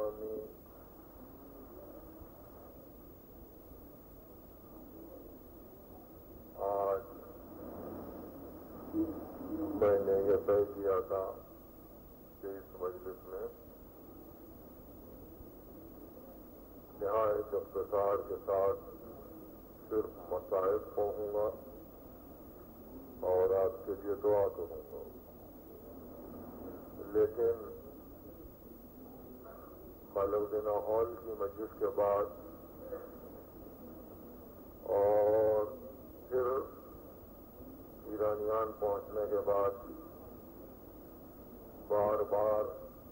آمین۔ آج میں نے یہ طے کیا تھا کہ اس مجلس میں نہایت اختصار کے ساتھ صرف مسائل پڑھوں گا اور آپ کے لیے دعا کروں گا، لیکن خالق دینا ہال کی مجلس کے بعد اور پھر ایرانیان پہنچنے کے بعد بار بار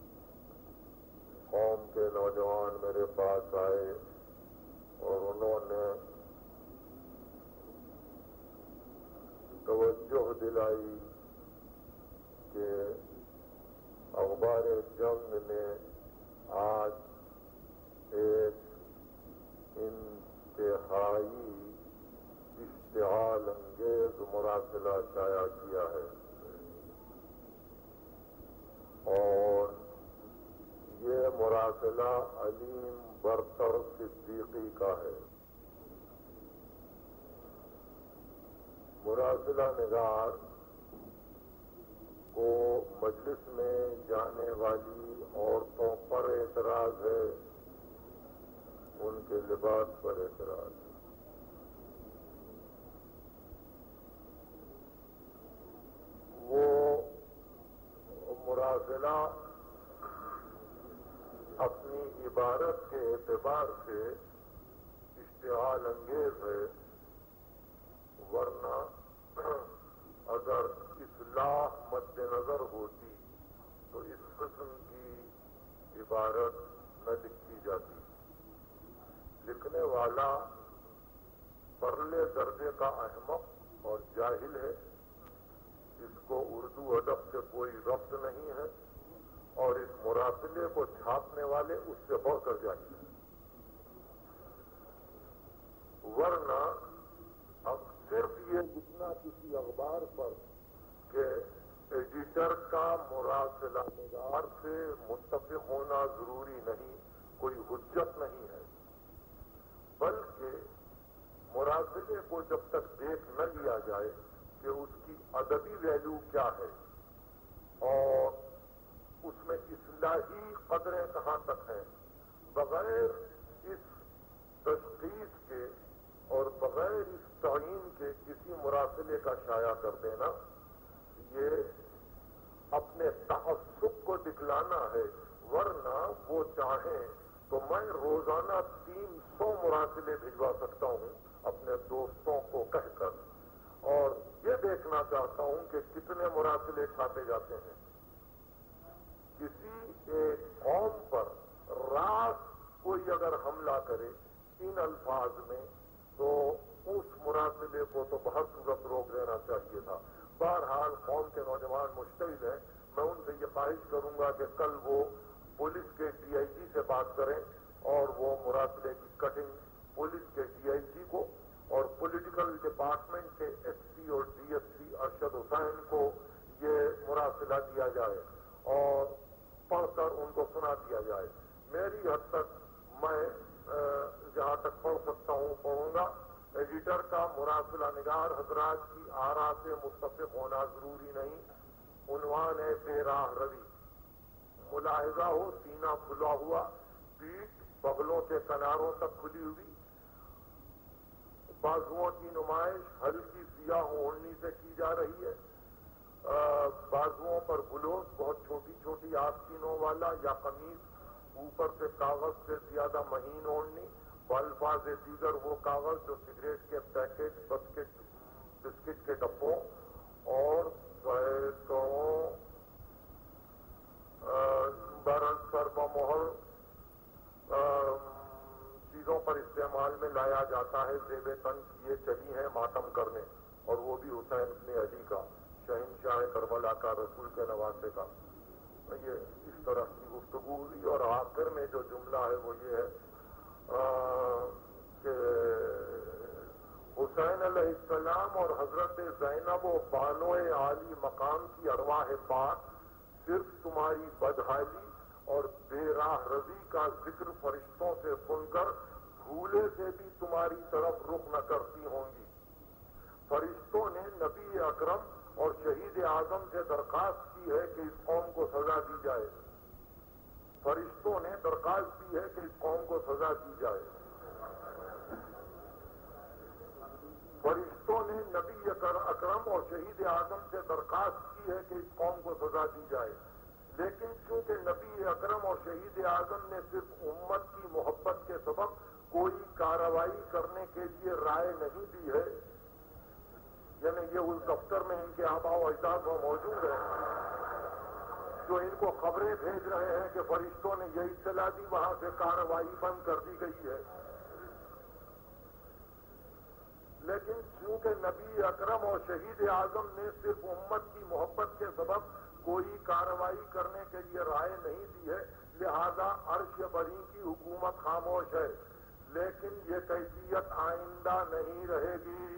قوم کے نوجوان میرے پاس آئے اور انہوں نے توجہ دلائی کہ اخبار جنگ نے آج ایک انتہائی اشتعال انگیز مراسلہ شائع کیا ہے، اور یہ مراسلہ علیم برتر صدیقی کا ہے۔ مراسلہ نگار کو مجلس میں جانے والی عورتوں پر اعتراض ہے، ان کے لباس پر اعتراض ہے۔ وہ مراسلہ اپنی عبارت کے اعتبار سے اشتعال انگیز ہے، ورنہ اگر اصلاح مد نظر ہوتی تو اس قسم کی عبارت نہ لکھی جاتی۔ لکھنے والا پرلے درجے کا احمق اور جاہل ہے، اس کو اردو ادب سے کوئی ربط نہیں ہے، اور اس مراسلے کو چھاپنے والے اس سے بڑھ کر جاہل ہیں، ورنہ اب صرف یہ لکھنا کسی اخبار پر کہ ایڈیٹر کا مراسلہ نگار سے متفق ہونا ضروری نہیں، کوئی حجت نہیں ہے، بلکہ مراسلے کو جب تک دیکھ نہ لیا جائے کہ اس کی ادبی ویلیو کیا ہے اور اس میں اصلاحی قدریں کہاں تک ہیں، بغیر اس تشخیص کے اور بغیر اس تعین کے کسی مراسلے کا شائع کر دینا، یہ اپنے تعصب کو دکھلانا ہے۔ ورنہ وہ چاہیں تو میں روزانہ 300 مراسلے بھجوا سکتا ہوں اپنے دوستوں کو کہہ کر، اور یہ دیکھنا چاہتا ہوں کہ کتنے مراسلے چھاپے جاتے ہیں۔ کسی ایک قوم پر راست کوئی اگر حملہ کرے ان الفاظ میں تو اس مراسلے کو تو بہت صورت روک دینا چاہیے تھا۔ بہرحال قوم کے نوجوان مشتعل ہیں، میں ان سے یہ خواہش کروں گا کہ کل وہ پولیس کے ڈی آئی جی سے بات کریں اور وہ مراسلے کی کٹنگ پولیس کے ڈی آئی جی کو اور پولیٹیکل ڈپارٹمنٹ کے ایس پی اور D S P Arshad Hussain کو یہ مراسلہ دیا جائے اور پڑھ کر ان کو سنا دیا جائے۔ میری حد تک میں جہاں تک پڑھ سکتا ہوں پڑھوں گا۔ ایڈیٹر کا مراسلہ نگار حضرات کی آراء سے متفق ہونا ضروری نہیں۔ عنوان ہے بے راہ روی۔ ملاحظہ ہو سینہ کھلا ہوا، پیٹھ بغلوں کے کناروں تک کھلی ہوئی، بازوؤں کی نمائش ہلکی سیاہ اوڑھنی سے کی جا رہی ہے، بازوؤں پر بلوز بہت چھوٹی چھوٹی آستینوں والا یا قمیض اوپر سے کاغذ سے زیادہ مہین اوڑھنی، بالفاظ دیگر وہ کاغذ جو سگریٹ کے پیکٹ، بسکٹ کے ڈبوں اور سینکڑوں برسر بمہر چیزوں پر استعمال میں لایا جاتا ہے، زیب تن یہ چلی ہیں ماتم کرنے، اور وہ بھی حسین ابن علی کا، شہنشاہ کربلا کا، رسول کے نواسے کا۔ یہ اس طرح کی گفتگو ہوئی، اور آخر میں جو جملہ ہے وہ یہ ہے کہ حسین علیہ السلام اور حضرت زینب و بانو عالی مقام کی ارواح پاک صرف تمہاری بدحالی اور بے راہ رضی کا ذکر فرشتوں سے سن کر بھولے سے بھی تمہاری طرف رخ نہ کرتی ہوں گی. فرشتوں نے نبی اکرم اور شہید اعظم سے درخواست کی ہے کہ اس قوم کو سزا دی جائے. فرشتوں نے درخواست کی ہے کہ اس قوم کو سزا دی جائے. فرشتوں نے نبی اکرم اور شہید اعظم سے درخواست کی ہے کہ اس قوم کو سزا دی جائے. لیکن چونکہ نبی اکرم اور شہید اعظم نے صرف امت کی محبت کے سبب کوئی کارروائی کرنے کے لیے رائے نہیں دی ہے، یعنی یہ اس دفتر میں ان کے آباء و اجداد وہ موجود ہیں جو ان کو خبریں بھیج رہے ہیں کہ فرشتوں نے یہ اطلاع دی، وہاں سے کارروائی بند کر دی گئی ہے. لیکن چونکہ نبی اکرم اور شہید اعظم نے صرف امت کی محبت کے سبب کوئی کارروائی کرنے کے لیے رائے نہیں دی ہے، لہذا عرش بری کی حکومت خاموش ہے. لیکن یہ کیفیت آئندہ نہیں رہے گی.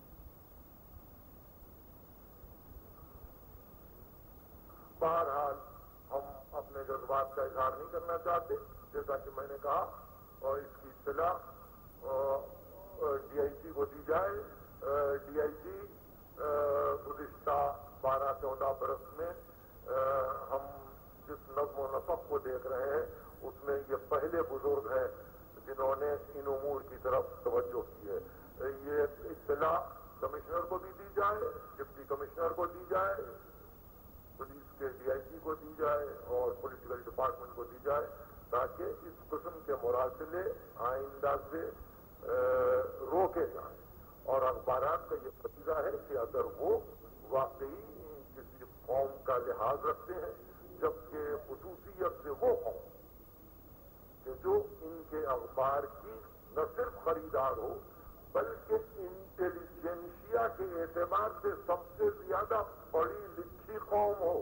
بہرحال ہم اپنے جذبات کا اظہار نہیں کرنا چاہتے، جیسا کہ میں نے کہا، اور اس کی اطلاع ڈی آئی جی کو دی جائے. ڈی آئی جی گزشتہ 12-14 برس میں ہم جس نظم و نسق کو دیکھ رہے ہیں اس میں یہ پہلے بزرگ ہیں جنہوں نے ان امور کی طرف توجہ کی ہے. یہ اطلاع کمشنر کو بھی دی جائے، ڈپٹی کمشنر کو دی جائے، پولیس کے ڈی آئی جی کو دی جائے اور پولیٹیکل ڈپارٹمنٹ کو دی جائے، تاکہ اس قسم کے مراسلے آئندہ سے روکے جائیں. اور اخبارات کا یہ فریضہ ہے کہ اگر وہ واقعی کسی قوم کا لحاظ رکھتے ہیں، جبکہ خصوصیت سے وہ قوم کہ جو ان کے اخبار کی نہ صرف خریدار ہو بلکہ انٹیلیجنسیا کے اعتبار سے سب سے زیادہ پڑھی لکھی قوم ہو،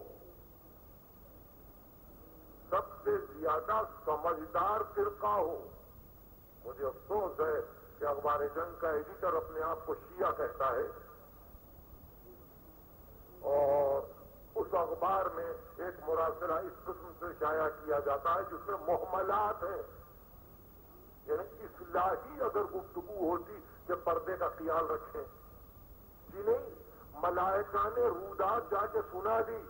سب سے زیادہ سمجھدار فرقہ ہو. مجھے افسوس ہے کہ اخبار جنگ کا ایڈیٹر اپنے آپ کو شیعہ کہتا ہے، اور اس اخبار میں ایک مراسلہ اس قسم سے شائع کیا جاتا ہے جس میں محملات ہیں، یعنی اصلاحی اگر گفتگو ہوتی کہ پردے کا خیال رکھیں، جی نہیں، ملائکہ نے رودات جا کے سنا دی،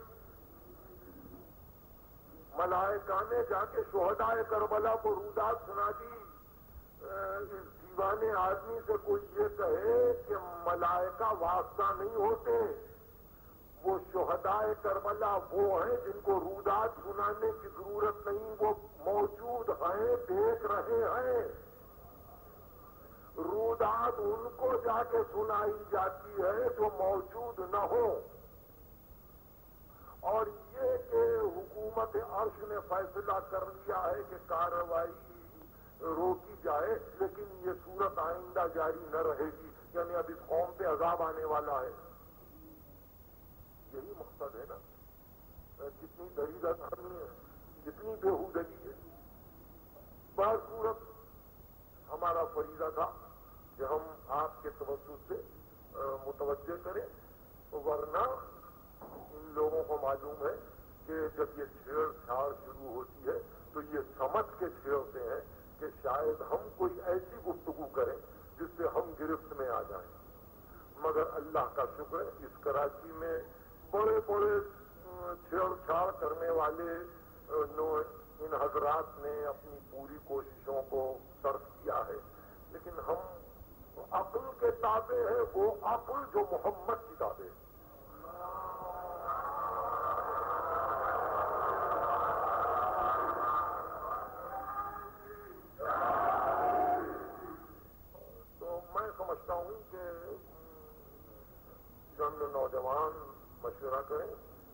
ملائکہ نے جا کے شہدائے کربلا کو رودات سنا دی. اس دیوانے آدمی سے کوئی یہ کہے کہ ملائکہ واسطہ نہیں ہوتے، وہ شہدائے کربلا وہ ہیں جن کو رودات سنانے کی ضرورت نہیں، وہ موجود ہیں، دیکھ رہے ہیں. رودات ان کو جا کے سنائی جاتی ہے جو موجود نہ ہو. اور یہ کہ حکومت عرش نے فیصلہ کر لیا ہے کہ کارروائی روکی جائے، لیکن یہ صورت آئندہ جاری نہ رہے گی، یعنی اب اس قوم پہ عذاب آنے والا ہے. یہی مقصد ہے نا. کتنی دریدہ کہانی ہے، کتنی بےہودگی ہے. بعض صورت ہمارا فریضہ تھا کہ ہم آپ کے توسط سے متوجہ کریں، ورنہ ان لوگوں کو معلوم ہے کہ جب یہ چھیڑ چھاڑ شروع ہوتی ہے تو یہ سمجھ کے چھیڑتے ہیں کہ شاید ہم کوئی ایسی گفتگو کریں جس سے ہم گرفت میں آ جائیں. مگر اللہ کا شکر ہے اس کراچی میں بڑے بڑے چھیڑ چھاڑ کرنے والے ان حضرات نے اپنی پوری کوششوں کو صرف کیا ہے، لیکن ہم عقل کے تابع ہیں، وہ عقل جو محمد کی تابع ہے. تو میں سمجھتا ہوں کہ چند نوجوان مشورہ کریں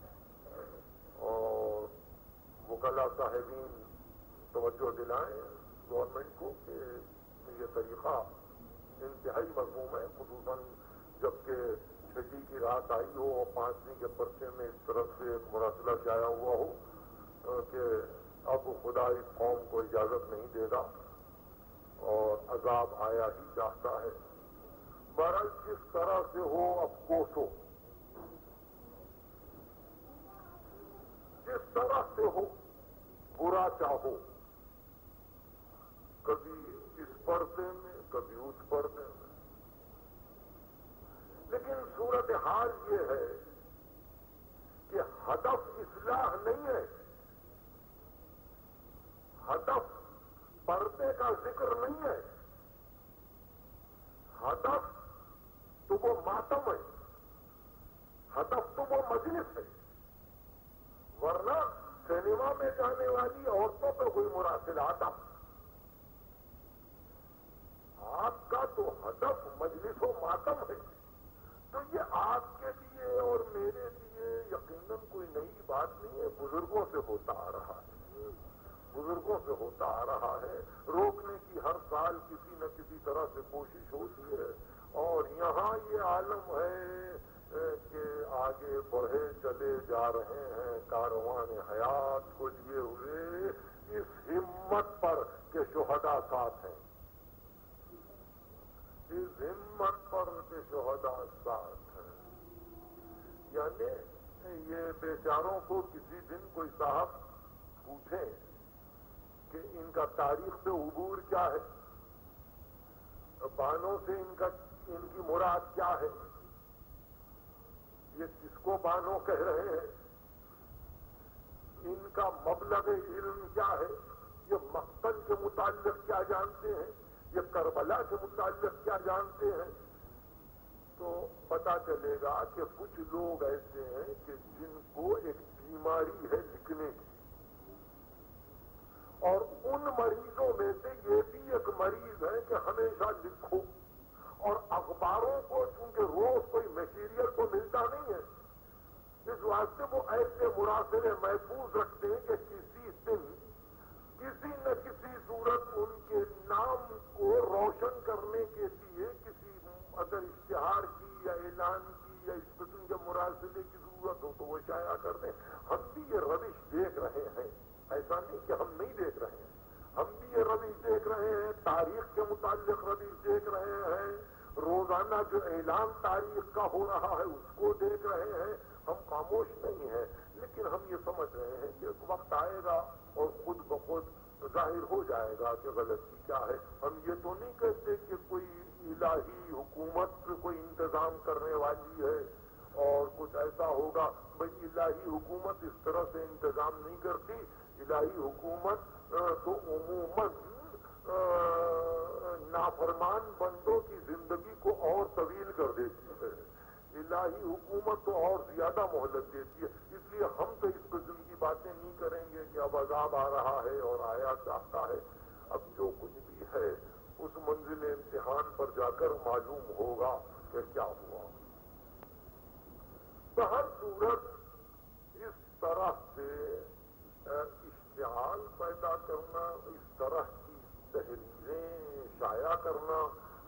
اور وکلا صاحبین توجہ دلائیں گورنمنٹ کو کہ یہ طریقہ انتہائی مضموم ہے، خصوصاً جبکہ چھٹی کی رات آئی ہو اور 5ویں کے پرچے میں اس طرف سے ایک مراسلہ شائع ہوا ہو کہ اب خدا اس قوم کو اجازت نہیں دے گا اور عذاب آیا ہی چاہتا ہے. بہرحال جس طرح سے ہو افسوس ہو، جس طرح سے ہو برا چاہو، کبھی اس پردے میں کبھی اس پردے میں، لیکن صورتحال یہ ہے کہ ہدف اصلاح نہیں ہے، ہدف پردے کا ذکر نہیں ہے، ہدف تو وہ ماتم ہے، ہدف تو وہ مجلس ہے، ورنہ سینما میں جانے والی عورتوں پہ کوئی مراسلات آپ کا تو ہدف مجلس و ماتم ہے، تو یہ آپ کے لیے اور میرے لیے یقیناً کوئی نئی بات نہیں ہے، بزرگوں سے ہوتا آ رہا ہے، بزرگوں سے ہوتا آ رہا ہے، روکنے کی ہر سال کسی نہ کسی طرح سے کوشش ہوتی ہے، اور یہاں یہ عالم ہے کہ آگے بڑھے چلے جا رہے ہیں کاروان حیات کو لیے ہوئے اس ہمت پر کہ شہداء ساتھ ہیں، اس ہمت پر کہ شہداء ساتھ ہیں، یعنی یہ بیچاروں کو کسی دن کوئی صاحب پوچھیں کہ ان کا تاریخ سے عبور کیا ہے، بانوں سے ان کی مراد کیا ہے، یہ کس کو بانوں کہہ رہے ہیں، ان کا مبلغ علم کیا ہے، یہ مقتل کے متعلق کیا جانتے ہیں، یہ کربلا کے متعلق کیا جانتے ہیں، تو پتا چلے گا کہ کچھ لوگ ایسے ہیں کہ جن کو ایک بیماری ہے لکھنے کی، اور ان مریضوں میں سے یہ بھی ایک مریض ہے کہ ہمیشہ لکھو، اور اخباروں کو چونکہ روز کوئی میٹیریل کو ملتا نہیں ہے، اس واسطے وہ ایسے مراسلے محفوظ رکھتے ہیں کہ کسی دن کسی نہ کسی صورت ان کے نام کو روشن کرنے کے لیے کسی اگر اشتہار کی یا اعلان کی یا اس قسم کے مراسلے کی ضرورت ہو تو وہ شائع کر دیں۔ ہم بھی یہ روش دیکھ رہے ہیں، ایسا نہیں کہ ہم نہیں دیکھ رہے ہیں، ہم بھی یہ روش دیکھ رہے ہیں، تاریخ کے متعلق روش دیکھ رہے ہیں، روزانہ جو اعلان تاریخ کا ہو رہا ہے اس کو دیکھ رہے ہیں، ہم خاموش نہیں ہیں، لیکن ہم یہ سمجھ رہے ہیں کہ ایک وقت آئے گا اور خود بخود ظاہر ہو جائے گا کہ غلطی کیا ہے۔ ہم یہ تو نہیں کہتے کہ کوئی الہی حکومت کوئی انتظام کرنے والی ہے اور کچھ ایسا ہوگا، بھئی الہی حکومت اس طرح سے انتظام نہیں کرتی، الہی حکومت تو عموماً نافرمان بندوں کی زندگی کو اور طویل کر دیتی ہے، الہی حکومت تو اور زیادہ مہلت دیتی ہے، اس لیے ہم تو اس قسم کی باتیں نہیں کریں گے کہ اب عذاب آ رہا ہے اور آیا چاہتا ہے، اب جو کچھ بھی ہے اس منزل امتحان پر جا کر معلوم ہوگا کہ کیا ہوا۔ بہر صورت اس طرح سے اشتعال پیدا کرنا، اس طرح کی تحریریں شائع کرنا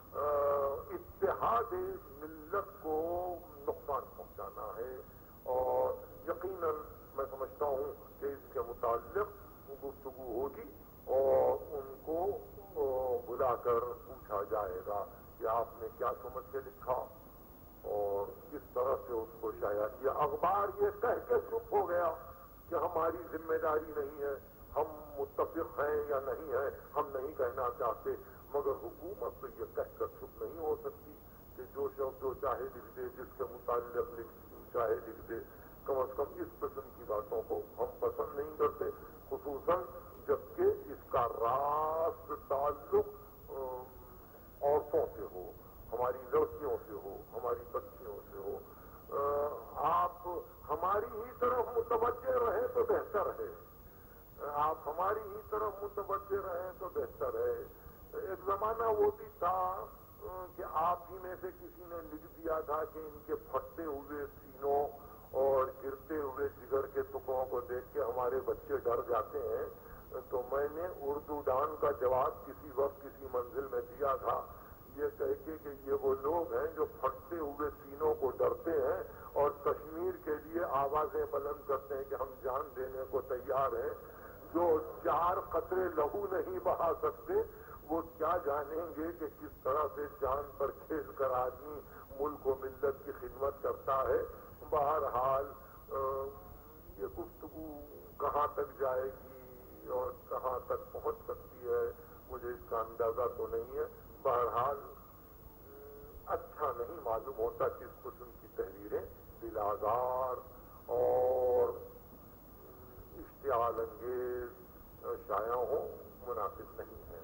اتحاد ملت کو نقصان پہنچانا ہے، اور یقیناً میں سمجھتا ہوں کہ اس کے متعلق گفتگو ہوگی اور ان کو بلا کر پوچھا جائے گا کہ آپ نے کیا سمجھ کے لکھا اور کس طرح سے اس کو شائع کیا۔ اخبار یہ کہہ کے چپ ہو گیا کہ ہماری ذمہ داری نہیں ہے، ہم متفق ہیں یا نہیں ہیں، ہم نہیں کہنا چاہتے، مگر حکومت تو یہ کہہ کر چپ نہیں ہو سکتی کہ جو شخص جو چاہے لکھ دے، جس کے متعلق چاہے لکھ دے۔ کم از کم اس قسم کی باتوں کو ہم پسند نہیں کرتے، خصوصاً جبکہ اس کا راست تعلق عورتوں سے ہو، ہماری لڑکیوں سے ہو، ہماری بچیوں سے ہو۔ آپ ہماری ہی طرف متوجہ رہیں تو بہتر ہے، آپ ہماری ہی طرف متوجہ رہیں تو بہتر ہے۔ ایک زمانہ وہ بھی تھا کہ آپ ہی میں سے کسی نے لکھ دیا تھا کہ ان کے پھٹے ہوئے سینوں اور گرتے ہوئے جگر کے ٹکڑوں کو دیکھ کے ہمارے بچے ڈر جاتے ہیں، تو میں نے اردو ڈان کا جواب کسی وقت کسی منزل میں دیا تھا، یہ کہہ کے کہ یہ وہ لوگ ہیں جو پھٹتے ہوئے سینوں کو ڈرتے ہیں اور کشمیر کے لیے آوازیں بلند کرتے ہیں کہ ہم جان دینے کو تیار ہیں، جو 4 قطرے لہو نہیں بہا سکتے وہ کیا جانیں گے کہ کس طرح سے جان پر کھیل کر آدمی ملک و ملت کی خدمت کرتا ہے۔ بہرحال یہ گفتگو کہاں تک جائے گی اور کہاں تک پہنچ سکتی ہے مجھے اس کا اندازہ تو نہیں ہے. بہرحال اچھا نہیں معلوم ہوتا کہ اس قسم کی تحریریں دلآزار اور اشتعال انگیز شائع ہوں، مناسب نہیں ہے.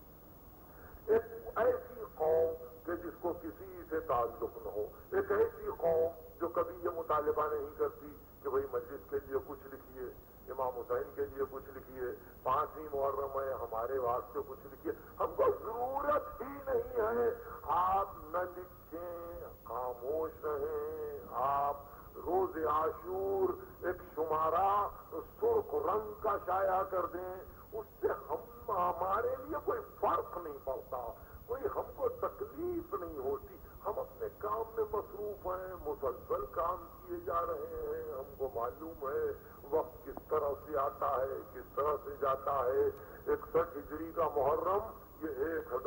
ایک ایسی قوم کہ جس کو کسی سے تعلق نہ ہو، ایک ایسی قوم جو کبھی یہ مطالبہ نہیں کرتی کہ بھئی مجلس کے لیے کچھ لکھیے، امام حسین کے لیے کچھ لکھیے، 5ویں محرم ہے ہمارے واسطے کچھ لکھیے. ہم کو ضرورت ہی نہیں ہے. آپ نہ لکھیں، خاموش رہیں. آپ روز عاشور ایک شمارہ سرخ رنگ کا شائع کر دیں، اس سے ہمارے لیے کوئی فرق نہیں پڑتا، کوئی ہم کو تکلیف نہیں ہوتی. ہم اپنے کام میں مصروف ہیں، مسلسل کام کیے جا رہے ہیں. ہم کو معلوم ہے وقت کس طرح سے آتا ہے، کس طرح سے جاتا ہے. 61 ہجری کا محرم، یہ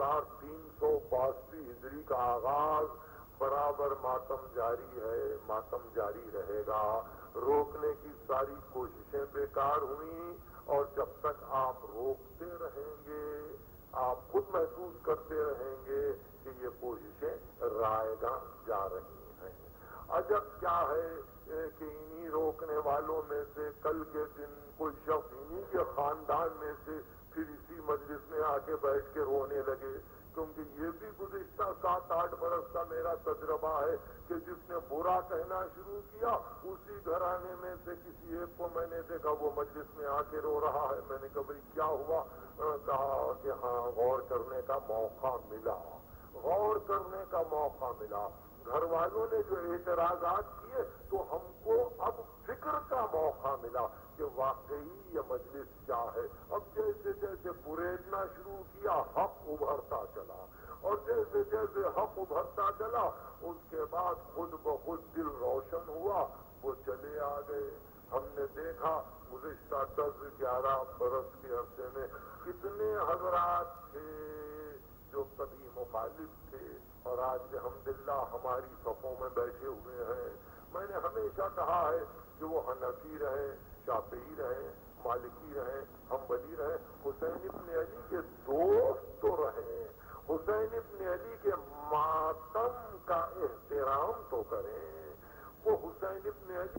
1382 ہجری کا آغاز، برابر ماتم جاری ہے، ماتم جاری رہے گا. روکنے کی ساری کوششیں بیکار ہوئیں، اور جب تک آپ روکتے رہیں گے آپ خود محسوس کرتے رہیں گے کہ یہ کوششیں رائیگاں جا رہی ہیں. عجب کیا ہے کہ انہی روکنے والوں میں سے کل کے دن کوئی شخص انہی کے خاندان میں سے پھر اسی مجلس میں آ کے بیٹھ کے رونے لگے. کیونکہ یہ بھی گزشتہ 7-8 برس کا میرا تجربہ ہے کہ جس نے برا کہنا شروع کیا اسی گھرانے میں سے کسی ایک کو میں نے دیکھا وہ مجلس میں آ کے رو رہا ہے. میں نے کہا بھائی کیا ہوا؟ کہا کہ ہاں غور کرنے کا موقع ملا، غور کرنے کا موقع ملا. گھر والوں نے جو اعتراضات کیے تو ہم کو اب فکر کا موقع ملا کہ واقعی یہ مجلس کیا ہے. اب جیسے جیسے بریدنا شروع کیا حق ابھرتا چلا، اور جیسے جیسے حق ابھرتا چلا اس کے بعد خود بخود دل روشن ہوا، وہ چلے آ گئے. ہم نے دیکھا گزشتہ 10-11 برس کے عرصے میں کتنے حضرات تھے جو کبھی مخالف تھے اور آج الحمدللہ ہماری صفوں میں بیٹھے ہوئے ہیں. میں نے ہمیشہ کہا ہے کہ وہ حنفی رہیں، شافعی رہیں، مالکی رہیں، حنبلی رہیں، حسین ابن علی کے دوست تو رہیں. حسین ابن علی کے ماتم کا احترام تو کریں. وہ حسین ابن علی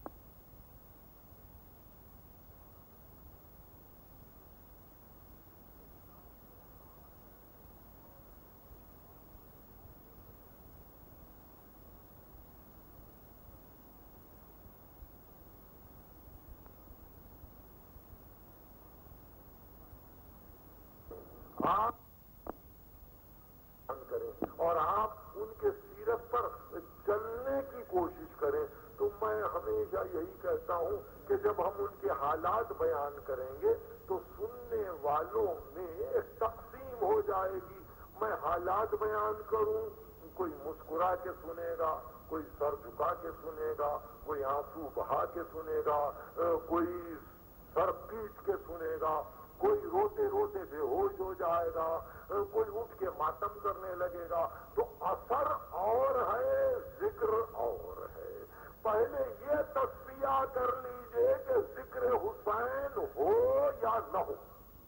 آپ کریں اور آپ ان کے سیرت پر چلنے کی کوشش کریں. تو میں ہمیشہ یہی کہتا ہوں کہ جب ہم ان کے حالات بیان کریں گے تو سننے والوں میں ایک تقسیم ہو جائے گی. میں حالات بیان کروں، کوئی مسکرا کے سنے گا، کوئی سر جھکا کے سنے گا، کوئی آنسو بہا کے سنے گا، کوئی سر پیٹ کے سنے گا، کوئی روتے روتے بے ہوش ہو جائے گا، کوئی اٹھ کے ماتم کرنے لگے گا. تو اثر اور ہے، ذکر اور ہے. پہلے یہ تصفیہ کر لیجئے کہ ذکر حسین ہو یا نہ ہو.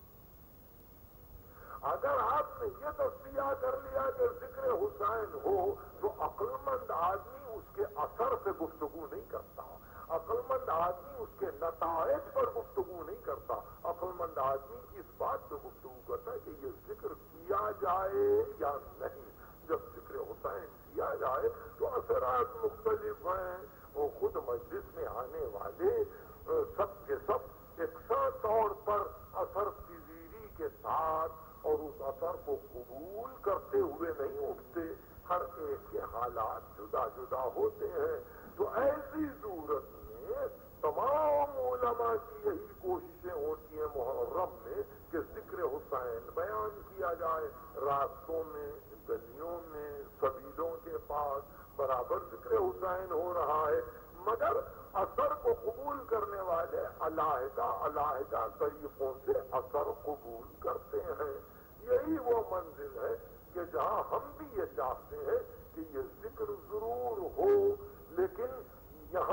اگر آپ نے یہ تصفیہ کر لیا کہ ذکر حسین ہو تو عقل مند آدمی اس کے اثر سے گفتگو نہیں کرتا، عقل مند آدمی اس کے نتائج پر گفتگو نہیں کرتا. عقل مند آدمی اس بات پہ گفتگو کرتا ہے کہ یہ ذکر کیا جائے یا نہیں. جب ذکر حسین کیا جائے تو اثرات مختلف ہیں. وہ خود مجلس میں آنے والے سب کے سب یکساں طور پر اثر پذیری کے ساتھ اور اس اثر کو قبول کرتے ہوئے نہیں اٹھتے. ہر ایک کے حالات جدا جدا ہوتے ہیں. تو ایسی صورت میں تمام علماء کی یہی کوششیں ہوتی ہیں محرم میں کہ ذکر حسین بیان کیا جائے. راستوں میں، گلیوں میں، سبیلوں کے پاس برابر ذکر حسین ہو رہا ہے، مگر اثر کو قبول کرنے والے علیحدہ علیحدہ طریقوں سے اثر قبول کرتے ہیں. یہی وہ منزل ہے کہ جہاں ہم بھی یہ چاہتے ہیں کہ یہ ذکر ضرور ہو، لیکن یہاں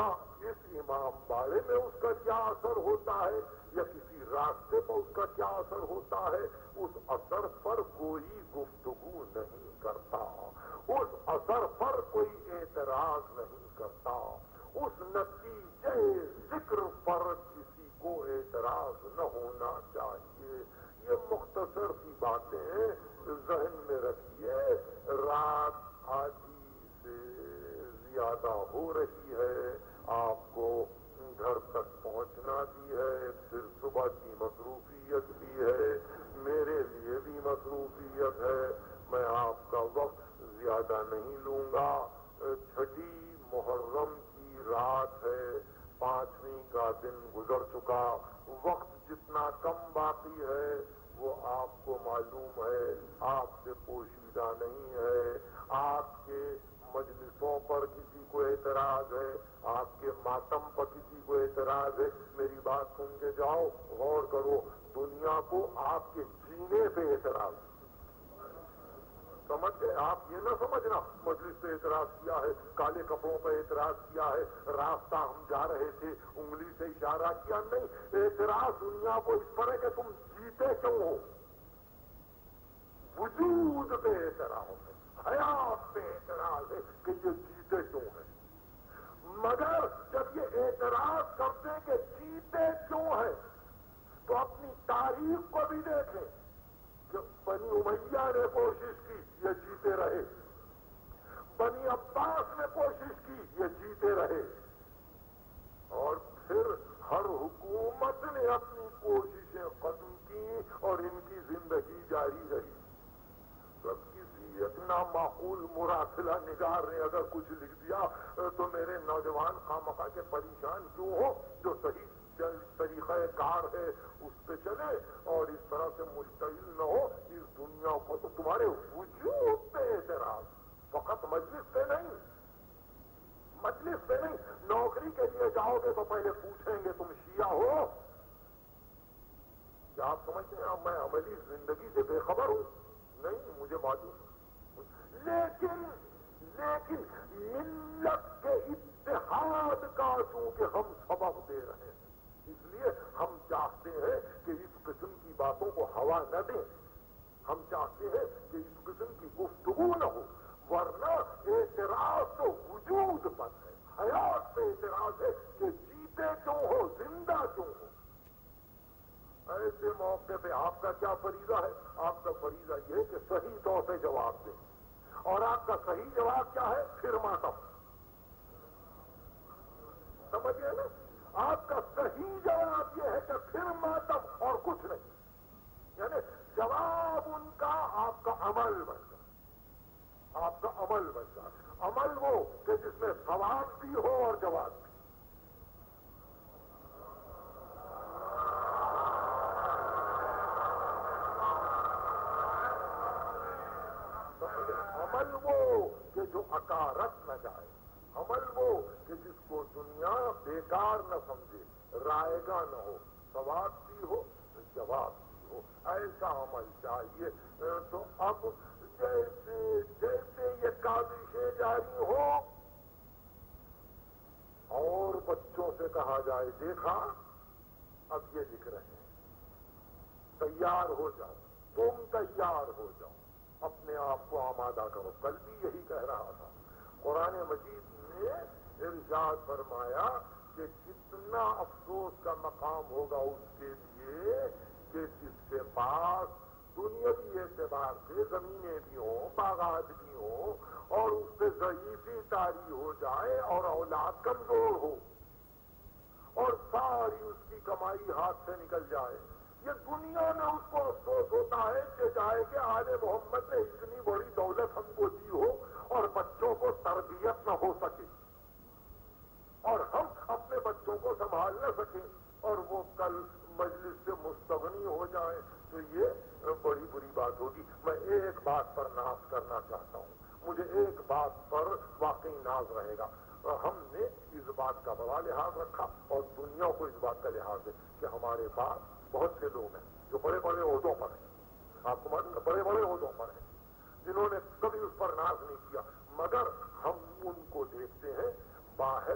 जिस इमाम बाड़े में उसका क्या असर होता है या किसी रास्ते पर उसका क्या असर होता है, उस असर पर कोई गुफ्तगू नहीं करता, उस असर पर कोई एतराज नहीं करता, उस नतीजे जिक्र पर किसी को एतराज न होना चाहिए। ये मुख्तसर सी बातें जहन में रखिए। रात आधी से ज्यादा हो रही है, आपको घर तक पहुंचना भी है, फिर सुबह की मसरूफियत भी है, मेरे लिए भी मसरूफियत है। मैं आपका वक्त ज्यादा नहीं लूंगा। छठी मुहर्रम की रात है, 5वीं का दिन गुजर चुका, वक्त जितना कम बाकी है वो आपको मालूम है, आपसे पोशीदा नहीं है। आपके मजलिसों पर किसी को एतराज है, आपके मातम पर किसी को एतराज है, मेरी बात सुन के जाओ, गौर करो, दुनिया को आपके जीने पे एतराज। समझ गए? आप ये ना समझना मजलिस पे एतराज किया है, काले कपड़ों पे एतराज किया है, रास्ता हम जा रहे थे उंगली से इशारा किया, नहीं। एतराज दुनिया को इस पर है कि तुम जीते क्यों हो, वजूद पे एतराज है, हयात पे एतराज है कि ये जीते क्यों है। मगर जब ये एतराज करते कि जीते क्यों है, तो अपनी तारीख को भी देखें। जब बनी उमैया ने कोशिश की, ये जीते रहे, बनी अब्बास ने कोशिश की, ये जीते रहे, और फिर हर हुकूमत ने अपनी कोशिशें खत्म की और इनकी जिंदगी जारी रही। सब किसी एक नामाकूल मुरासिला निगार ने अगर कुछ लिख दिया तो मेरे नौजवान खामखा के परेशान क्यों हो, जो सही तरीका कार है उस पे चले और इस तरह से मुश्तिल न हो इस दुनिया को। तो तुम्हारे वजूद पे एतराज, फकत मजलिस पे नहीं, मजलिस पे नहीं। नौकरी के लिए जाओगे तो पहले पूछेंगे तुम शिया हो, क्या आप समझते हैं मैं अमली जिंदगी से बेखबर हूं? नहीं, मुझे मालूम। लेकिन मिल्लत के इत्तेहाद का चूंकि हम सबक दे रहे हैं, इसलिए हम चाहते हैं कि इस किस्म की बातों को हवा न दें, हम चाहते हैं कि इस किस्म की गुफ्तगू न हो, वरना एतराज तो वजूद पर है, हयात पे एतराज है कि जीते क्यों हो, जिंदा क्यों हो। ऐसे मौके पे आपका क्या फरीजा है? आपका फरीजा ये है कि सही तौर से जवाब दें, और आपका सही जवाब क्या है? फिर मातम। समझिए ना, आपका सही जवाब यह है कि फिर मातम और कुछ नहीं। यानी जवाब उनका आपका अमल बन जाए, आपका अमल बन जाए। अमल वो कि जिसमें सवाब भी हो और जवाब भी। अमल वो कि जो अकारत न जाए, अमल वो कि जिसको दुनिया बेकार न समझे, रायगा न हो, सवाब भी हो जवाब भी हो, ऐसा अमल चाहिए। तो अब जैसे जैसे ये काबिशें जारी हो और बच्चों से कहा जाए देखा अब ये लिख रहे हैं, तैयार हो जाओ, तुम तैयार हो जाओ, अपने आप को आमादा करो। कल भी यही कह रहा था, कुरान मजीद ने इरशाद फरमाया कि कितना अफसोस का मकाम होगा उसके लिए कि जिसके पास दुनियावी एतबार से जमीनें भी हों, बागात भी हों, और उस पर ज़ईफ़ी तारी हो जाए और औलाद कमजोर हो और सारी उसकी कमाई हाथ से निकल जाए। ये दुनिया में उसको अफसोस होता है कि जाए कि आले मोहम्मद ने इतनी बड़ी दौलत हमको दी हो और बच्चों को तरबियत न हो सके और हम अपने बच्चों को संभाल न सके और वो कल मजलिस से मुस्तगनी हो जाए, तो ये बड़ी बुरी बात होगी। मैं एक बात पर नाज करना चाहता हूँ, मुझे एक बात पर वाकई नाज रहेगा। हमने इस बात का बड़ा लिहाज रखा और दुनिया को इस बात का लिहाज है कि हमारे पास बहुत से लोग हैं जो बड़े बड़े ओहदों पर हैं, आपको मालूम है, बड़े बड़े ओहदों पर हैं, जिन्होंने कभी उस पर नाज नहीं किया, मगर हम उनको देखते हैं बाहर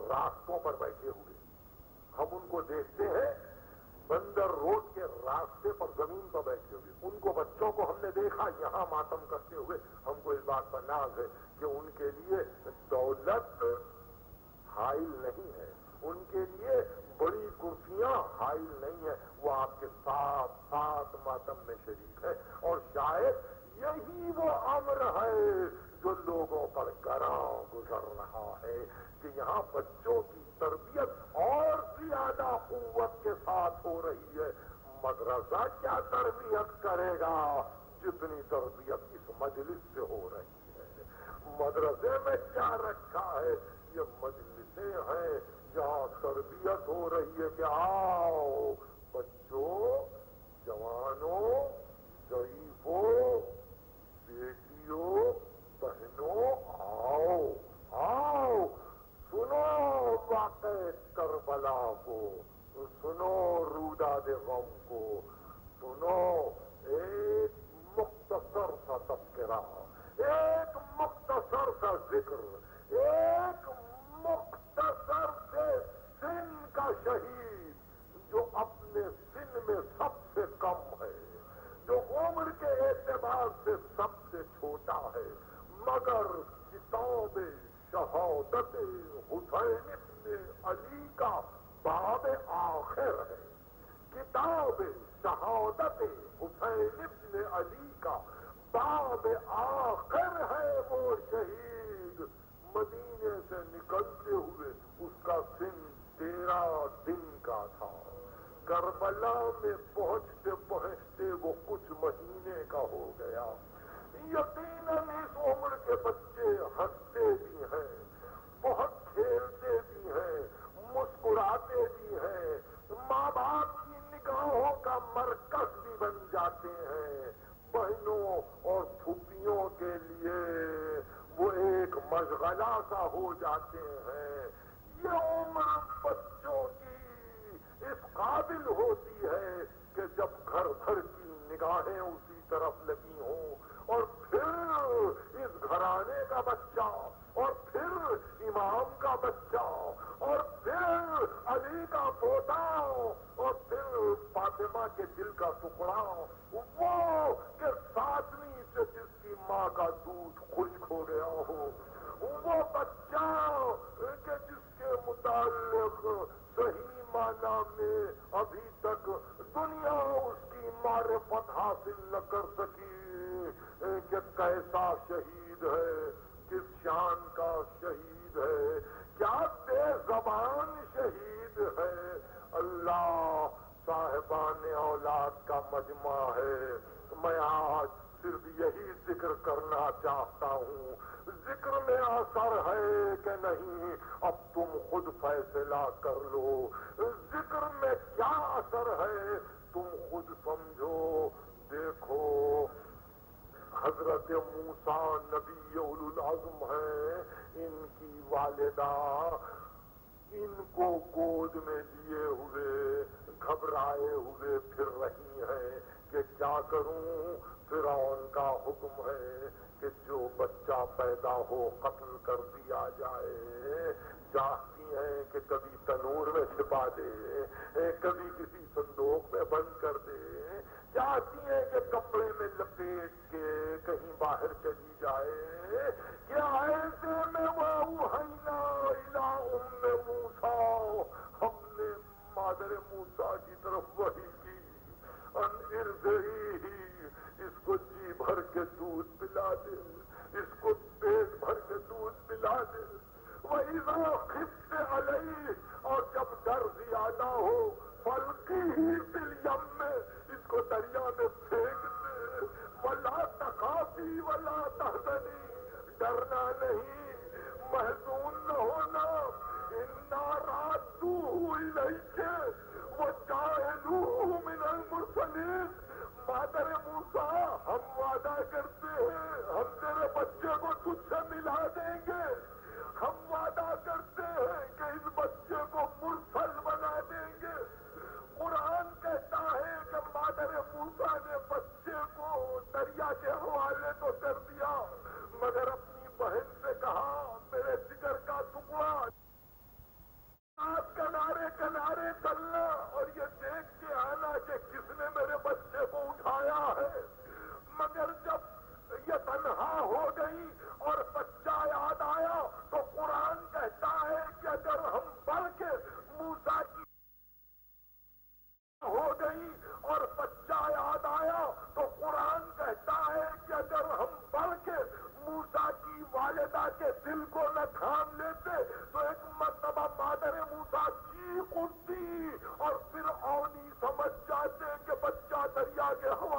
راستوں پر بیٹھے ہوئے، ہم ان کو دیکھتے ہیں بندر روڈ کے راستے پر زمین پر بیٹھے ہوئے، ان کو بچوں کو ہم نے دیکھا یہاں ماتم کرتے ہوئے، ہم کو اس بات پر ناز ہے کہ ان کے لیے دولت حائل نہیں ہے، ان کے لیے بڑی کرسیاں حائل نہیں ہے، وہ آپ کے ساتھ ساتھ ماتم میں شریک ہے، اور شاید یہی وہ امر ہے جو لوگوں پر گراں گزر رہا ہے کہ یہاں بچوں کی تربیت اور زیادہ قوت کے ساتھ ہو رہی ہے۔ مدرسہ کیا تربیت کرے گا جتنی تربیت اس مجلس سے ہو رہی ہے؟ مدرسے میں کیا رکھا ہے؟ یہ مجلسیں ہیں جہاں تربیت ہو رہی ہے کہ آؤ بچوں، جوانوں، ضعیفوں، بیٹیوں، بہنوں، آؤ آؤ، سنو واقع کربلا کو، سنو روداد غم کو، سنو ایک مختصر سا تذکرہ، ایک مختصر سا ذکر، ایک مختصر سے سن کا شہید جو اپنے سن میں سب سے کم ہے، جو عمر کے اعتبار سے سب سے چھوٹا ہے، مگر کتاب شہادت حسین ابن علی کا باب آخر ہے، کتاب شہادت حسین ابن علی کا باب آخر ہے۔ وہ شہید مدینے سے نکلتے ہوئے اس کا سن 13 دن کا تھا، کربلا میں پہنچتے پہنچتے وہ کچھ مہینے کا ہو گیا۔ یقیناً اس عمر کے بچے ہنستے بھی ہیں، بہت کھیلتے بھی ہیں، مسکراتے بھی ہیں، ماں باپ کی نگاہوں کا مرکز بھی بن جاتے ہیں، بہنوں اور پھوپھیوں کے لیے وہ ایک مشغلہ سا ہو جاتے ہیں۔ یہ عمر بچوں کی اس قابل ہوتی ہے کہ جب گھر بھر کی نگاہیں اسی طرف لگی ہوں، اور پھر اس گھرانے کا بچہ، اور پھر امام کا بچہ، اور پھر علی کا پوتا، اور پھر فاطمہ کے دل کا ٹکڑا، وہ کہ 7ویں سے جس کی ماں کا دودھ خشک ہو گیا ہو، وہ بچہ کہ جس کے متعلق صحیح معنی میں ابھی تک دنیا اس کی معرفت حاصل نہ کر سکی کہ کیسا شہید ہے، کس شان کا شہید ہے، کیا بے زبان شہید ہے۔ اللہ صاحبان اولاد کا مجمع ہے، میں آج صرف یہی ذکر کرنا چاہتا ہوں، ذکر میں اثر ہے کہ نہیں اب تم خود فیصلہ کر لو، ذکر میں کیا اثر ہے تم خود سمجھو۔ دیکھو حضرت موسیٰ نبی اولو العزم ہیں، ان کی والدہ ان کو گود میں لیے ہوئے گھبرائے ہوئے پھر رہی ہیں کہ کیا کروں، فرعون کا حکم ہے کہ جو بچہ پیدا ہو قتل کر دیا جائے، چاہتی ہیں کہ کبھی تنور میں چھپا دے، کبھی کسی صندوق میں بند کر دے، چاہتی ہیں کہ کپڑے میں لپیٹ کے کہیں باہر چلی جائے، کیا ایسے میں وَأَوْحَيْنَا إِلَىٰ أُمِّ مُوسَىٰ، ہم نے مادر موسیٰ کی طرف وحی کی، ان ارضعیہ، اس کو جی بھر کے دودھ پلا دے، اس کو پیٹ بھر کے دودھ پلا دے، وَإِذَا خِفْتَ عَلَيْهِ، اور جب ڈر زیادہ ہو فَالْقِهِ فِي الْيَمِّ، اس کو دریا میں پھینک دے، وَلَا تَخَافِي وَلَا تَحْزَنِي، ڈرنا نہیں، محزون نہ ہونا، إِنَّا رَادُّوهُ إِلَيْكَ وَجَاعِلُوهُ مِنَ الْمُرْسَلِينَ، مادر موسیٰ ہم وعدہ کرتے ہیں ہم تیرے بچے کو تجھ سے ملا دیں گے، ہم وعدہ کرتے ہیں کہ اس بچے کو مرسل بنا دیں گے۔ قرآن کہتا ہے کہ مادر موسیٰ نے بچے کو دریا کے حوالے تو کر دیا، مگر اپنی بہن سے کہا میرے جگر کا ٹکڑا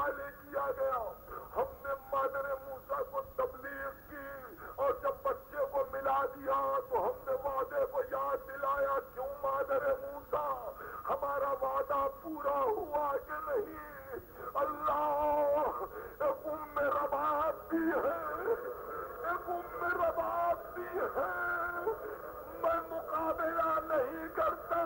حوالے کیا گیا. ہم نے مادر موسیٰ کو تبلیغ کی اور جب بچے کو ملا دیا تو ہم نے وعدے کو یاد دلایا. کیوں مادر موسیٰ ہمارا وعدہ پورا ہوا کہ نہیں؟ اللہ ایک ام رباب بھی ہے، ایک ام رباب بھی ہے. میں مقابلہ نہیں کرتا.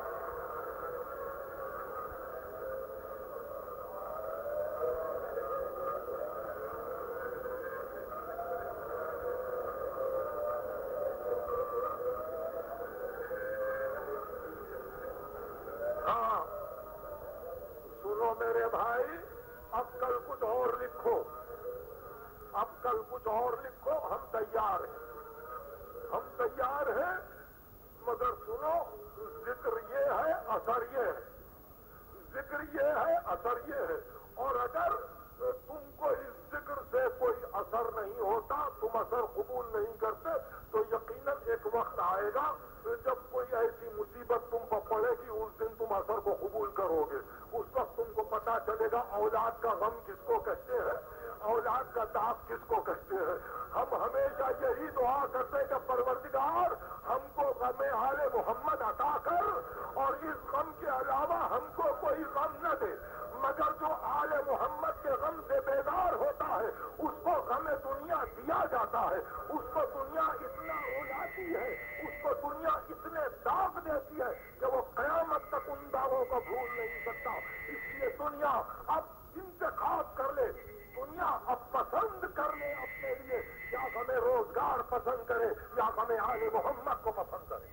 ہاں سنو میرے بھائی، اب کل کچھ اور لکھو، اب کل کچھ اور لکھو. ہم تیار ہیں، ہم تیار ہیں، مگر سنو ذکر یہ ہے اثر یہ ہے، ذکر یہ ہے اثر یہ ہے. اور اگر تم کو اس ذکر سے کوئی اثر نہیں ہوتا، تم اثر قبول نہیں کرتے، تو یقیناً ایک وقت آئے گا جب کوئی ایسی مصیبت تم پر پڑے گی، اس دن تم اثر کو قبول کرو گے. اس وقت تم کو پتا چلے گا اولاد کا غم کس کو کہتے ہیں، اولاد کا داغ کس کو کہتے ہیں. ہم ہمیشہ یہی دعا کرتے ہیں کہ پروردگار ہم کو غم آل محمد عطا کر اور اس غم کے علاوہ ہم کو کوئی غم نہ دے. مگر جو آل محمد کے غم سے بیدار ہوتا ہے اس کو غم دنیا دیا جاتا ہے، اس کو دنیا اتنا رلاتی ہے، اس کو دنیا اتنے داغ دیتی ہے کہ وہ قیامت تک ان داغوں کو بھول نہیں سکتا. اس لیے دنیا اب انتخاب کر لے، دنیا اب پسند کر لے اپنے لیے، یا ہمیں روزگار پسند کرے یا ہمیں آل محمد کو پسند کرے.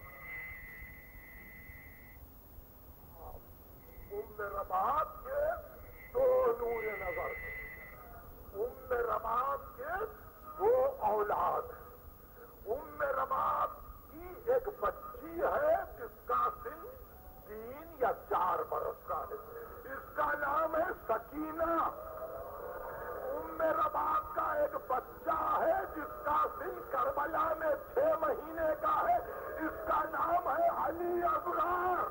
ام رباب کے دو نور نظر، ام رباب کے دو اولاد. ام رباب کی ایک بچی ہے جس کا سن 3 یا 4 برس کا ہے، اس کا نام ہے سکینہ. ام رباب کا ایک بچہ ہے جس کا سن کربلا میں 6 مہینے کا ہے، اس کا نام ہے علی اصغر.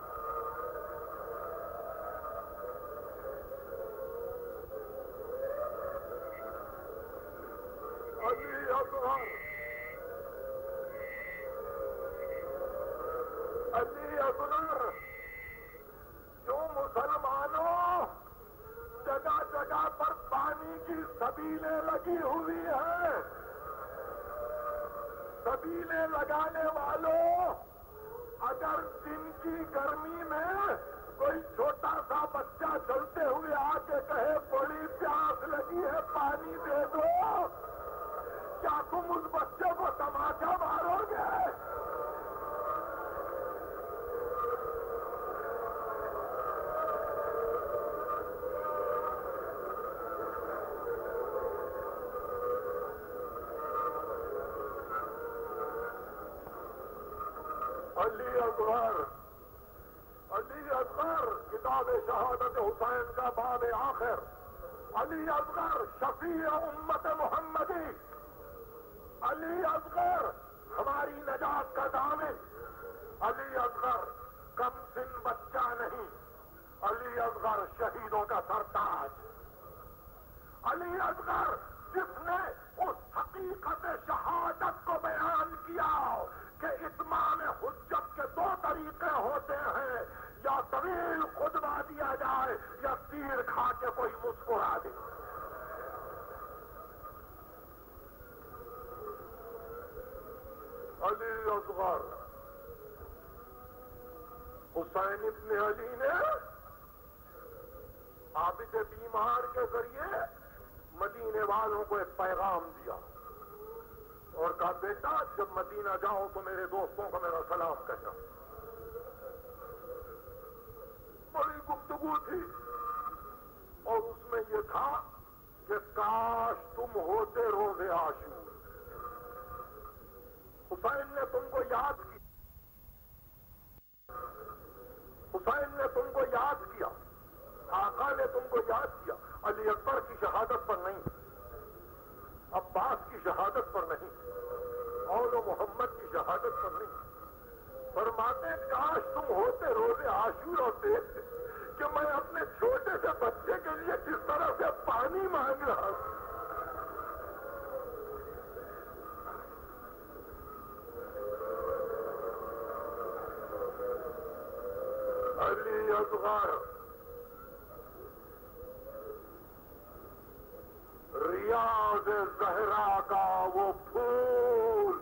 علی اصغر، علی اصغر. جو مسلمانوں جگہ جگہ پر پانی کی سبیلیں لگی ہوئی ہیں، سبیلیں لگانے والوں، اگر دن کی گرمی میں کوئی چھوٹا سا بچہ چلتے ہوئے آ کے کہے بڑی پیاس لگی ہے پانی دے دو، کیا تم اس بچے کو تماچا مارو گے؟ علی اصغر، علی اصغر کتاب شہادت حسین کا باب آخر. علی اصغر شفیع امت محمدی، علی اصغر ہماری نجات کا ضامن. علی اصغر کم سن بچہ نہیں، علی اصغر شہیدوں کا سرتاج. علی اصغر جس نے اس حقیقت شہادت کو بیان کیا کہ اتمام حجت کے 2 طریقے ہوتے ہیں، یا طویل خطبہ دیا جائے یا تیر کھا کے کوئی مسکرا دے. علی اصغر حسین ابن علی نے عابد بیمار کے ذریعے مدینے والوں کو ایک پیغام دیا اور کہا بیٹا جب مدینہ جاؤ تو میرے دوستوں کو میرا سلام کہنا. بڑی گفتگو تھی اور اس میں یہ تھا کہ کاش تم ہوتے روز عاشور. حسین نے تم کو یاد کیا، حسین نے تم کو یاد کیا، آقا نے تم کو یاد کیا. علی اکبر کی شہادت پر نہیں، عباس کی شہادت پر نہیں، اور محمد کی شہادت پر نہیں. فرماتے کاش تم ہوتے روز عاشور اور دیکھتے کہ میں اپنے چھوٹے سے بچے کے لیے کس طرح سے پانی مانگ رہا ہوں. علی اصغر ریاض زہرا کا وہ پھول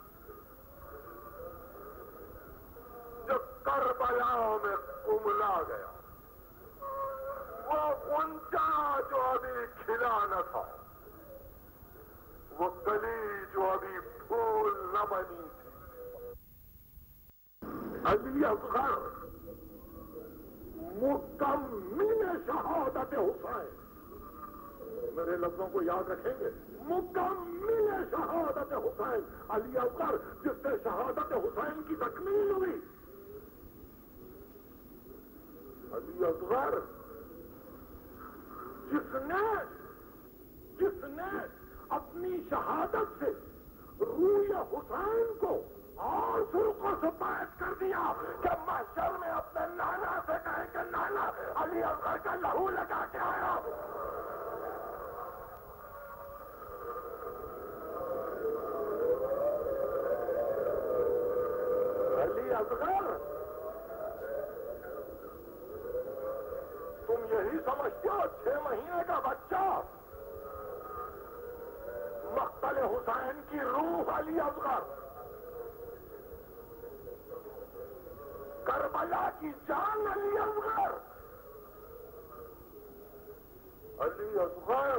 جو کربلا میں کملا گیا، وہ غنچہ جو ابھی کھلا نہ تھا، وہ کلی جو ابھی پھول نہ بنی تھی. علی اصغر مکمل شہادت حسین، میرے لفظوں کو یاد رکھیں گے، مکمل شہادت حسین. علی اصغر جس سے شہادت حسین کی تکمیل ہوئی. علی اصغر جس نے اپنی شہادت سے روح حسین کو اور سرخوں سے بیعت کر دیا کہ محشر میں اپنے نانا سے کہے کہ نانا علی اصغر کا لہو لگا کے آیا. علی اصغر تم یہی سمجھتے ہو 6 مہینے کا بچہ مقتل حسین کی روح. علی اصغر کربلا کی جان. علی اصغر علی اصغر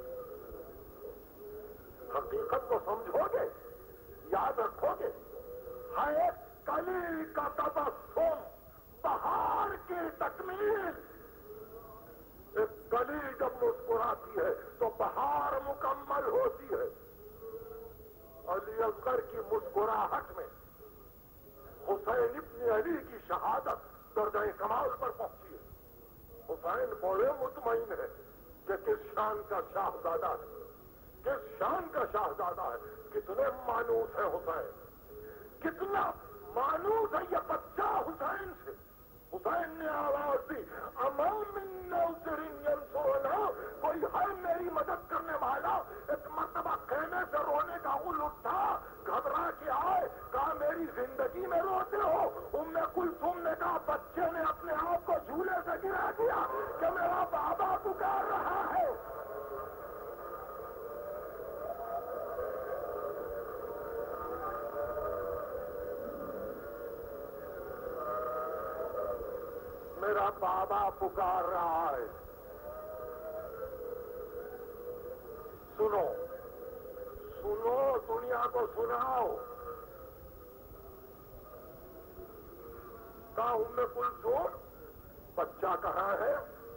حقیقت کو سمجھو گے، یاد رکھو گے. ہے کلی کا تبسم بہار کی تکمیل. ایک کلی جب مسکراتی ہے تو بہار مکمل ہوتی ہے. علی اصغر کی مسکراہٹ میں حسین ابن علی کی شہادت درجہ کمال پر پہنچی ہے. حسین بڑے مطمئن ہے کہ کس شان کا شاہزادہ ہے، کس شان کا شاہزادہ ہے. کتنے مانوس ہے حسین، کتنا مانوس ہے یہ بچہ حسین سے. حسین نے آواز دی امام من ناصر ینصرنا، کوئی ہے میری مدد کرنے والا. ایک مرتبہ خیمے سے رونے کا غل اٹھا، گھبرا کے آئے، کہا میری زندگی میں روتے ہو. کلثوم نے کہا بچے نے اپنے آپ کو جھولے سے گرا دیا کہ میرا بابا پکار رہا ہے. میرا بابا پکار رہا ہے. سنو سنو، دنیا کو سناؤ. کہا کلثوم بچہ کہاں ہے؟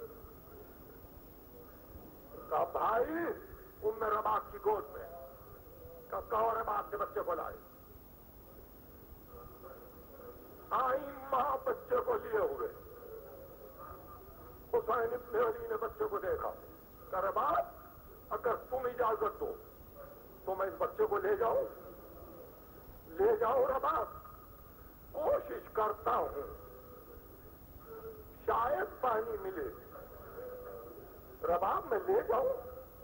کہا بھائی رباط کی گود میں. کہا رباط کے بچے کو لائے. آئی ماں بچے کو لیے ہوئے. حسین ابن علی نے بچے کو دیکھا. کہا رباط اگر تم اجازت دو تو میں اس بچے کو لے جاؤں. لے جاؤ رباط، کوشش کرتا ہوں شاید پانی ملے. رباب میں لے جاؤں.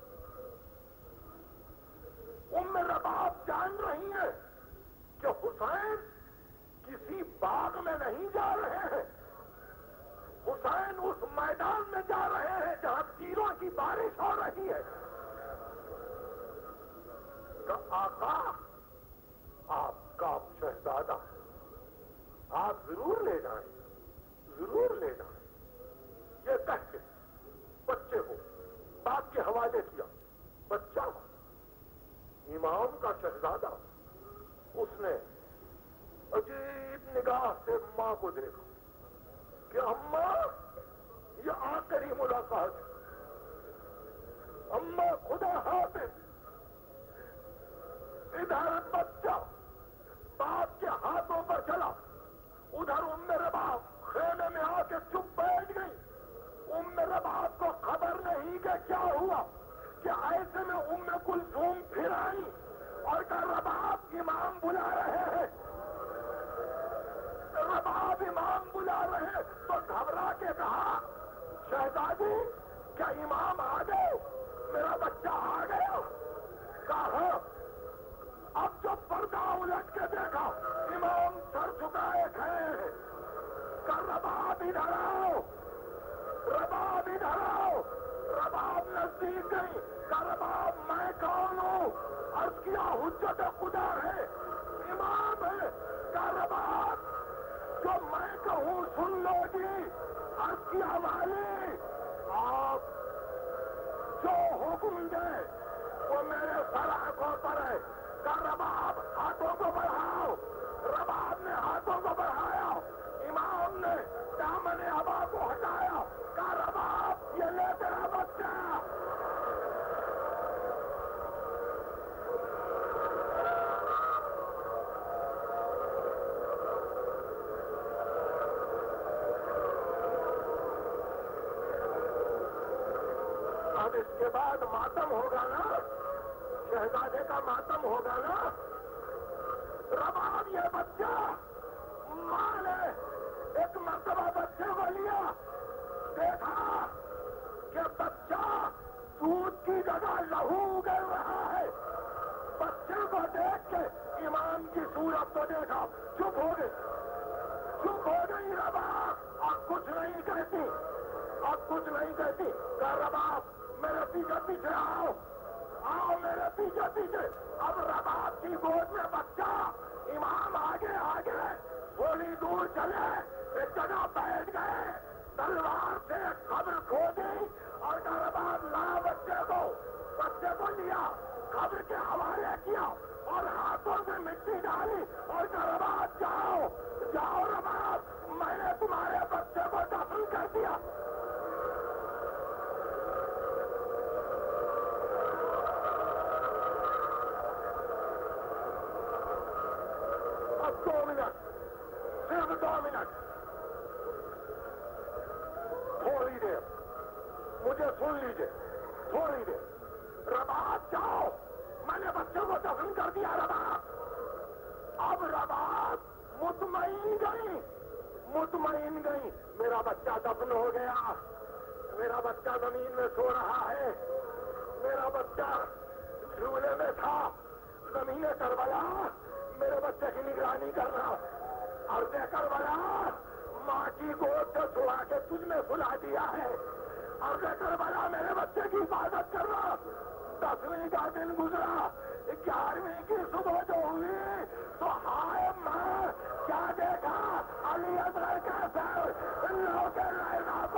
رباب جان رہی ہے کہ حسین کسی باغ میں نہیں جا رہے ہیں. حسین اس میدان میں جا رہے ہیں جہاں تیروں کی بارش ہو رہی ہے. کہ آقا آپ کا شہزادہ آپ ضرور لے جائیں، ضرور لے جائیں. یہ کہہ کے بچے کو باپ کے حوالے کیا. بچہ امام کا شہزادہ، اس نے عجیب نگاہ سے ماں کو دیکھا کہ اماں یہ آخری ملاقات ہے. اماں خدا حافظ. ادھر بچہ باپ کے ہاتھوں پر چلا، ادھر رباب خیمے میں آ کے چپ بیٹھ گئی. رباب کو خبر نہیں کہ کیا ہوا، کہ ایسے میں کلثوم پھر آئی اور کہا رباب امام بلا رہے ہیں. رباب امام بلا رہے تو گھبرا کے کہا شہزادی کیا امام آ گئے؟ میرا بچہ آ گیا؟ کہا اب جو پردہ الٹ کے دیکھا امام سر جھکائے کھڑے ہیں. کہ رباب ادھر آؤ، رباب ادھر آؤ. رباب نزدیک گئی. کہ رباب میں کون ہوں؟ عرض کیا حجت خدا ہے، امام ہے. کہ رباب جو میں کہوں سن لو گی. عرض کیا والی آپ جو حکم دے وہ میرے سر آنکھوں پر ہے. کہ رباب ہاتھوں کو بڑھاؤ. رباب نے ہاتھوں کو بڑھایا. امام نے دامن ابا کو ہٹایا. کہ رباب یہ لے تیرا بچہ. اب اس کے بعد ماتم ہوگا نا، شہزادے کا ماتم ہوگا نا. رباب یہ بچہ ماں نے ایک مرتبہ بچے کو لیا، دیکھا کہ بچہ دودھ کی جگہ لہو اگل رہا ہے. بچے کو دیکھ کے امام کی صورت کو دیکھا، چپ ہو گئی. چپ ہو گئی رباب. اب کچھ نہیں کہتی، اب کچھ نہیں کہتی. کہ رباب میرے پیچھے پیچھے آؤ، آؤ میرے پیچھے پیچھے. اب رباب کی گود میں بچہ، امام آگے آگے. تھوڑی دور چلے، ایک جگہ بیٹھ گئے. تلوار سے قبر کھودی اور کہ رباب لا بچے کو. بچے کو لیا، قبر کے حوالے کیا اور ہاتھوں سے مٹی ڈالی اور کہ رباب جاؤ جاؤ رباب، میں نے تمہارے بچے کو دفن کر دیا. اب 2 منٹ، صرف 2 منٹ، تھوڑی دیر مجھے سن لیجیے، تھوڑی دیر. رباب جاؤ، میں نے بچے کو دفن کر دیا. رباب اب رباب مطمئن گئی، مطمئن گئی. میرا بچہ دفن ہو گیا، میرا بچہ زمین میں سو رہا ہے، میرا بچہ جھولے میں تھا. زمین کربلا میرے بچے کی نگرانی کر رہا. عرض کربلا ماں کی گود سے چھڑا کے تجھ میں سلا دیا ہے. عرض کربلا میرے بچے کی حفاظت کر رہا. 10ویں کا دن گزرا، 11ویں کی صبح جو ہوئی تو ہائے ماں کیا دیکھا؟ علی اصغر کا سر لو کے رہنا